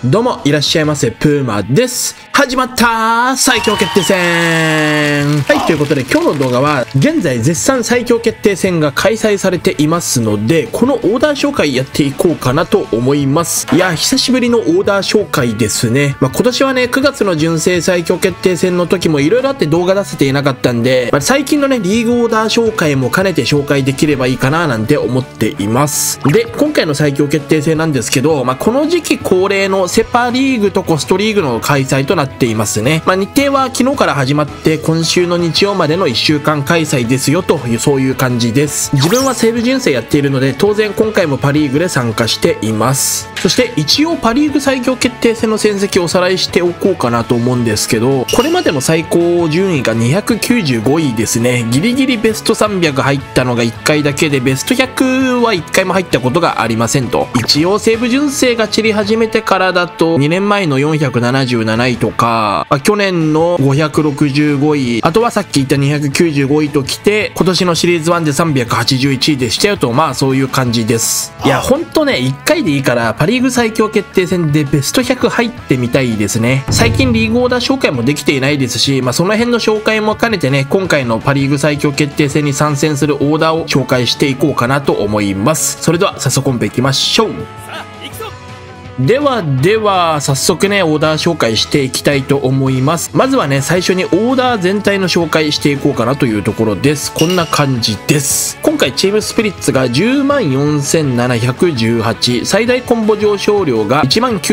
どうもいらっしゃいませ、プーマです。始まった最強決定戦。はい、ということで今日の動画は現在絶賛最強決定戦が開催されていますので、このオーダー紹介やっていこうかなと思います。いや、久しぶりのオーダー紹介ですね。今年はね、9月の純正最強決定戦の時も色々あって動画出せていなかったんで、最近のね、リーグオーダー紹介も兼ねて紹介できればいいかななんて思っています。で、今回の最強決定戦なんですけど、この時期恒例のセパリーグとコストリーグの開催となっていますね。日程は昨日から始まって今週の日曜までの1週間開催ですよという、そういう感じです。自分は西武純正やっているので、当然今回もパリーグで参加しています。そして一応パリーグ最強決定戦の戦績をおさらいしておこうかなと思うんですけど、これまでの最高順位が295位ですね。ギリギリベスト300入ったのが1回だけで、ベスト100は1回も入ったことがありませんと。一応西武純正が散り始めてからだと2年前の477位とか、去年の565位、あとはさっき言った295位ときて、今年のシリーズ1で381位でしたよと、そういう感じです。いや、ほんとね、1回でいいからパリーグ最強決定戦でベスト100入ってみたいですね。最近リーグオーダー紹介もできていないですし、その辺の紹介も兼ねてね、今回のパリーグ最強決定戦に参戦するオーダーを紹介していこうかなと思います。それでは早速本編いきましょう。では早速ね、オーダー紹介していきたいと思います。まずはね、最初にオーダー全体の紹介していこうかなというところです。こんな感じです。今回チームスピリッツが 104,718、最大コンボ上昇量が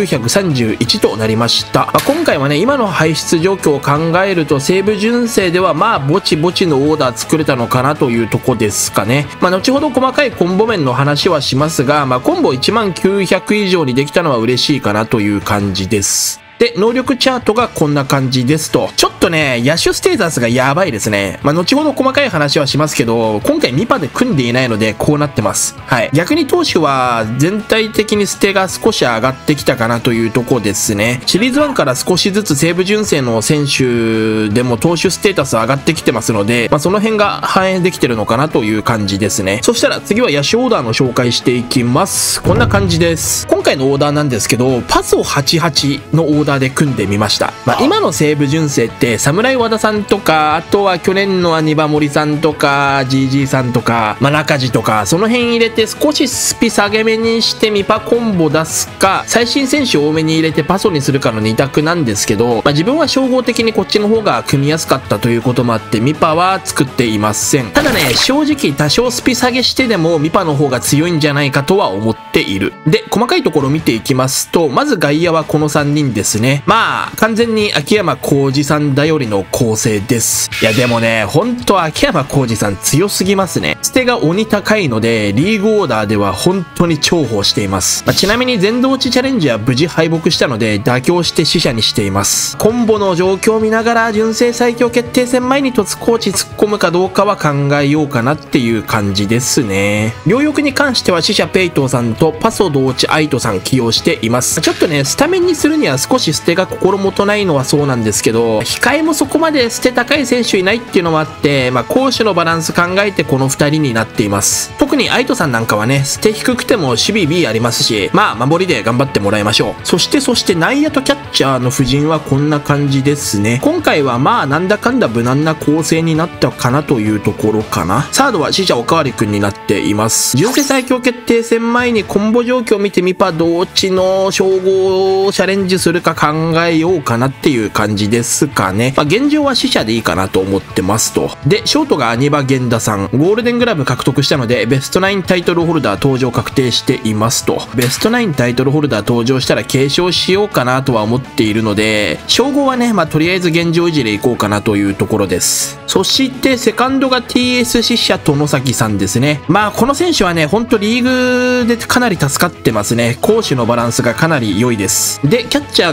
19,931 となりました。今回はね、今の排出状況を考えると西武純正ではぼちぼちのオーダー作れたのかなというとこですかね。後ほど細かいコンボ面の話はしますが、コンボ 19,900 以上にできたのは嬉しいかなという感じです。で、能力チャートがこんな感じですと。ちょっとね、野手ステータスがやばいですね。後ほど細かい話はしますけど、今回ミパで組んでいないので、こうなってます。はい。逆に投手は、全体的にステが少し上がってきたかなというとこですね。シリーズ1から少しずつ西武純正の選手でも投手ステータス上がってきてますので、その辺が反映できてるのかなという感じですね。そしたら次は野手オーダーの紹介していきます。こんな感じです。今回のオーダーなんですけど、パソ88のオーダーで組んでみました。今の西武純正って侍和田さんとか、あとは去年のアニバ森さんとか GG さんとか、中地とかその辺入れて少しスピ下げ目にしてミパコンボ出すか、最新選手多めに入れてパソにするかの2択なんですけど、自分は総合的にこっちの方が組みやすかったということもあってミパは作っていません。ただね、正直多少スピ下げしてでもミパの方が強いんじゃないかとは思っている。で、細かいところを見ていきますと、まず外野はこの3人ですね。完全に秋山浩二さん頼りの構成です。いやでもね、ほんと秋山浩二さん強すぎますね。捨てが鬼高いので、リーグオーダーでは本当に重宝しています。ちなみに全同地チャレンジは無事敗北したので、妥協して死者にしています。コンボの状況を見ながら、純正最強決定戦前に突コーチ突っ込むかどうかは考えようかなっていう感じですね。両翼に関しては死者ペイトーさんとパソ同地アイトさん起用しています。ちょっとね、スタメンにするには少し捨てが心もとないのはそうなんですけど、控えもそこまで捨て高い選手いないっていうのもあって、攻守のバランス考えてこの2人になっています。特にアイトさんなんかはね、捨て低くても守備 B ありますし、守りで頑張ってもらいましょう。そして内野とキャッチャーの布陣はこんな感じですね。今回はなんだかんだ無難な構成になったかなというところかな。サードは死者おかわりくんになっています。純正最強決定戦前にコンボ状況を見てミパ同地の称号をチャレンジするか考えようかなっていう感じですかね。現状は死者でいいかなと思ってますと。で、ショートがアニバ源田さん、ゴールデングラブ獲得したのでベストナインタイトルホルダー登場確定していますと。ベストナインタイトルホルダー登場したら継承しようかなとは思っているので、称号はね、とりあえず現状維持でいこうかなというところです。そしてセカンドが TS 死者外崎さんですね。この選手はね、ほんリーグでかなり助かってますね。攻守のバランスがかなり良いです。で、キャッチャーが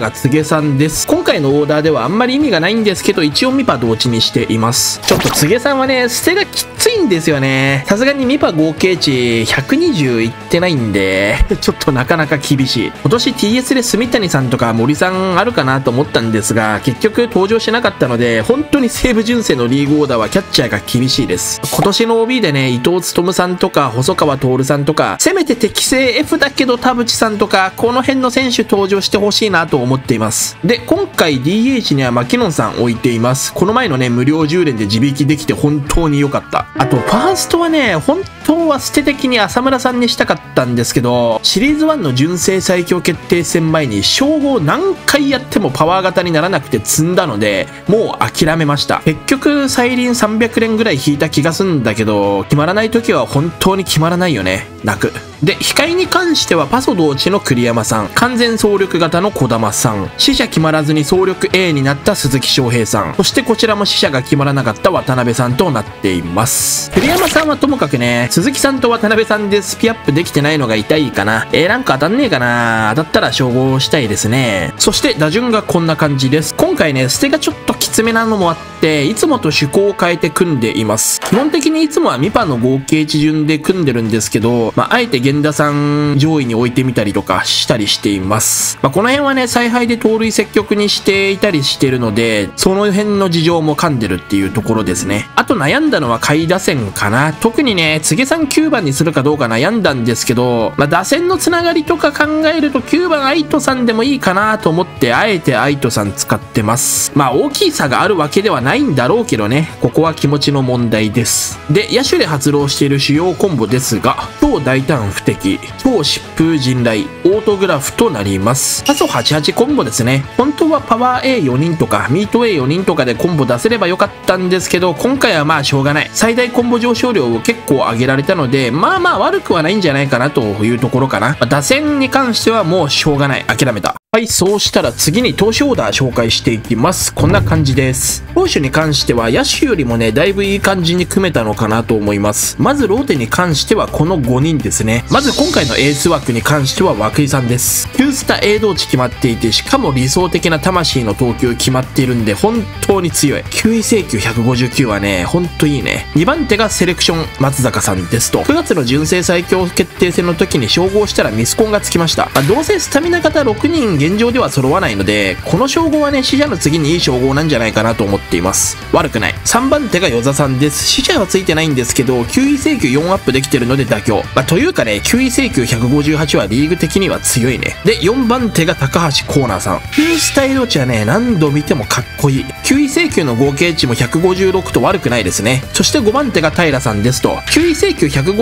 が柘植さんです。今回のオーダーではあんまり意味がないんですけど、一応ミパ同値にしています。ちょっと柘植さんはね、捨てがきついんですよね。さすがにミパ合計値120いってないんで、ちょっとなかなか厳しい。今年 TS で住谷さんとか森さんあるかなと思ったんですが、結局登場しなかったので、本当に西武純正のリーグオーダーはキャッチャーが厳しいです。今年の OB でね、伊藤勉さんとか細川徹さんとか、せめて適正 F だけど田淵さんとか、この辺の選手登場してほしいなと思っています。で、今回 DH にはマキノンさん置いています。この前のね、無料10連で自引きできて本当に良かった。あと、ファーストはね、本当は捨て的に浅村さんにしたかったんですけど、シリーズ1の純正最強決定戦前に称号何回やってもパワー型にならなくて積んだので、もう諦めました。結局、再臨300連ぐらい引いた気がするんだけど、決まらない時は本当に決まらないよね。泣く。で、控えに関してはパソ同値の栗山さん、完全総力型の児玉さん、死者決まらずに総力 A になった鈴木翔平さん、そしてこちらも死者が決まらなかった渡辺さんとなっています。栗山さんはともかくね、鈴木さんと渡辺さんでスピアップできてないのが痛いかな。ランク当たんねえかな。当たったら称号したいですね。そして打順がこんな感じです。今回ね、捨てがちょっときつめなのもあって、いつもと趣向を変えて組んでいます。基本的にいつもはミパの合計値順で組んでるんですけど、あえて源田さん上位に置いてみたりとかしたりしています。この辺はね、采配で盗塁積極にしていたりしてるので、その辺の事情も噛んでるっていうところですね。あと悩んだのは下位打線かな。特にね、柘植さん9番にするかどうか悩んだんですけど、打線のつながりとか考えると9番愛斗さんでもいいかなと思って、あえて愛斗さん使ってます。大きい差があるわけではないんだろうけどね、ここは気持ちの問題です。で、野手で発動している主要コンボですが、超大胆不敵、超疾風陣雷、オートグラフとなります。パソ88コンボですね。本当はパワー A4 人とか、ミート A4 人とかでコンボ出せればよかったんですけど、今回はしょうがない。最大コンボ上昇量を結構上げられたので、悪くはないんじゃないかなというところかな。打線に関してはもうしょうがない。諦めた。はい、そうしたら次に投手オーダー紹介していきます。こんな感じです。投手に関しては野手よりもね、だいぶいい感じに組めたのかなと思います。まずローテに関してはこの5人ですね。まず今回のエース枠に関しては涌井さんです。9スタ A 同値決まっていて、しかも理想的な魂の投球決まっているんで、本当に強い。9位請求159はね、ほんといいね。2番手がセレクション松坂さんですと。9月の純正最強決定戦の時に称号したらミスコンがつきました。どうせスタミナ型6人現状では揃わないので、この称号はね、死者の次にいい称号なんじゃないかなと思っています。悪くない。3番手が与座さんです。死者はついてないんですけど、9位請求4アップできてるので妥協。というかね、9位請求158はリーグ的には強いね。で、4番手が高橋コーナーさん。9スタイル値はね、何度見てもかっこいい。9位請求の合計値も156と悪くないですね。そして5番手が平さんですと。9位請求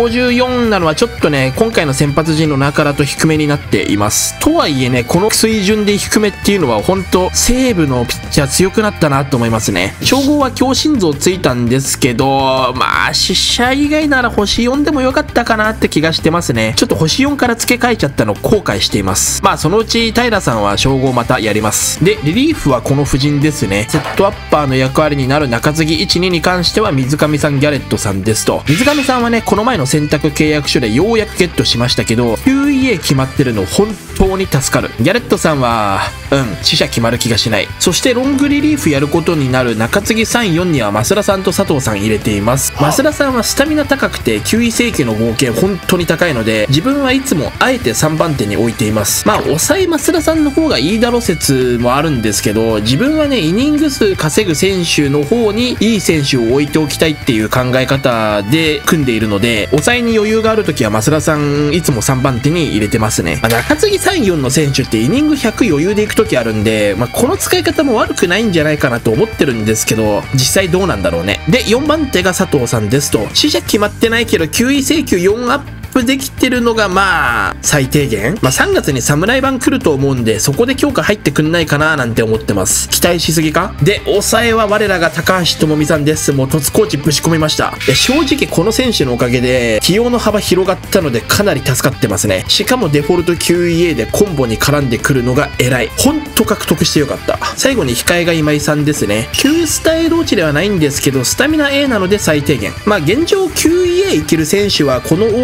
154なのはちょっとね、今回の先発陣の中だと低めになっています。とはいえね、この水準で低めっていうのは本当西武のピッチャー強くなったなと思いますね。称号は強心臓ついたんですけど、死者以外なら星4でもよかったかなって気がしてますね。ちょっと星4から付け替えちゃったの後悔しています。そのうち平さんは称号またやります。で、リリーフはこの布陣ですね。セットアッパーの役割になる中継ぎ 1,2 に関しては水上さんギャレットさんですと。水上さんはね、この前の選択契約書でようやくゲットしましたけど、QEA 決まってるの本当に助かる。ギャレットさんは死者決まる気がしない。そしてロングリリーフやることになる中継ぎ3、4には増田さんと佐藤さん入れています。増田さんはスタミナ高くて9位請求の合計本当に高いので、自分はいつもあえて3番手に置いています。抑え増田さんの方がいいだろ説もあるんですけど、自分はね、イニング数稼ぐ選手の方にいい選手を置いておきたいっていう考え方で組んでいるので、抑えに余裕がある時は増田さんいつも3番手に入れてますね。中継ぎ3、4の選手ってイニング100余裕でいく時あるんで、この使い方も悪くないんじゃないかなと思ってるんですけど、実際どうなんだろうね。で、4番手が佐藤さんですと。死者決まってないけど9位請求4アップできてるのが最低限。3月に侍版来ると思うんで、そこで強化入ってくんないかななんて思ってます。期待しすぎか。で、抑えは我らが高橋智美さんです。もう突コーチぶち込みました。正直この選手のおかげで起用の幅広がったのでかなり助かってますね。しかもデフォルト QEA でコンボに絡んでくるのが偉い。ほんと獲得してよかった。最後に控えが今井さんですね。9スタイル落ちではないんですけど、スタミナ A なので最低限。現状 QEA いける選手はこのオーダーで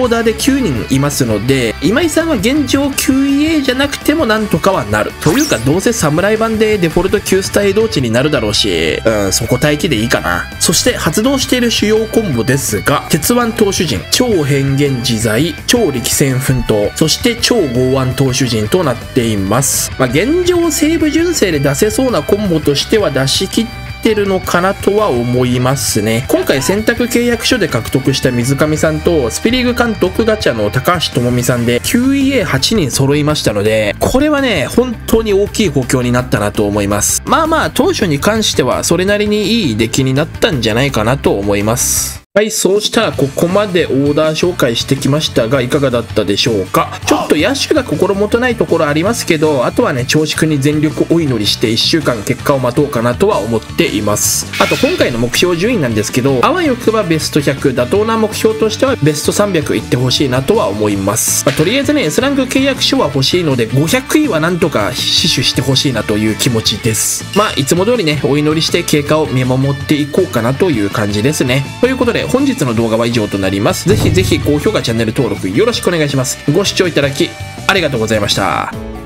9人いますので、今井さんは現状 9A じゃなくてもなんとかはなる。というか、どうせ侍版でデフォルト9スタ移動値になるだろうし、そこ待機でいいかな。そして発動している主要コンボですが、鉄腕投手陣、超変幻自在、超力戦奮闘、そして超剛腕投手陣となっています。現状西武純正で出せそうなコンボとしては出し切ってるのかなとは思いますね。今回選択契約書で獲得した水上さんとスピリーグ監督ガチャの高橋智美さんで 9EA8 人揃いましたので、これはね本当に大きい補強になったなと思います。投手に関してはそれなりにいい出来になったんじゃないかなと思います。はい、そうしたらここまでオーダー紹介してきましたがいかがだったでしょうか。ちょっと野手が心もとないところありますけど、あとはね長縮に全力お祈りして1週間結果を待とうかなとは思っています。あと今回の目標順位なんですけど、あわよくばベスト100、妥当な目標としてはベスト300いってほしいなとは思います。とりあえずね S ランク契約書は欲しいので500位はなんとか死守してほしいなという気持ちです。いつも通りねお祈りして経過を見守っていこうかなという感じですね。ということで本日の動画は以上となります。ぜひぜひ高評価チャンネル登録よろしくお願いします。ご視聴いただきありがとうございました。